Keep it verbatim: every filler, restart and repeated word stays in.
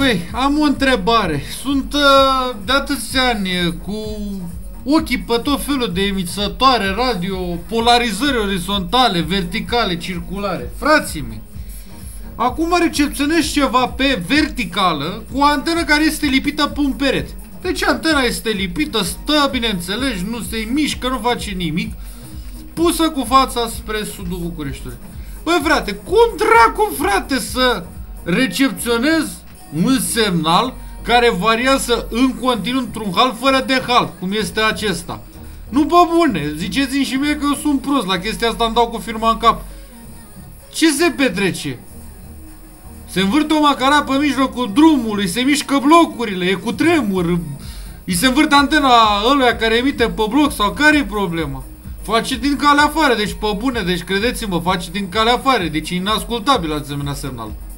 Băi, am o întrebare. Sunt uh, de atâția ani cu ochii pe tot felul de emițătoare radio, polarizări orizontale, verticale, circulare. Frații mei, acum recepționez ceva pe verticală cu o antenă care este lipită pe un perete. Deci antena este lipită, stă, bineînțeles, nu se mișcă, nu face nimic, pusă cu fața spre sudul Bucureștiului. Băi frate, cum dracu frate să recepționez un semnal care variază în continuu într-un hal fără de hal, cum este acesta? Nu pe bune, ziceți-mi și mie că eu sunt prost, la chestia asta îmi dau cu firma în cap. Ce se petrece? Se învârte o macara pe mijlocul drumului, se mișcă blocurile, e cu tremur, îi se învârte antena ăluia care emite pe bloc sau care-i problema? Face din calea afară, deci pe bune, deci credeți-mă, face din calea afară, deci e inascultabil asemenea semnal.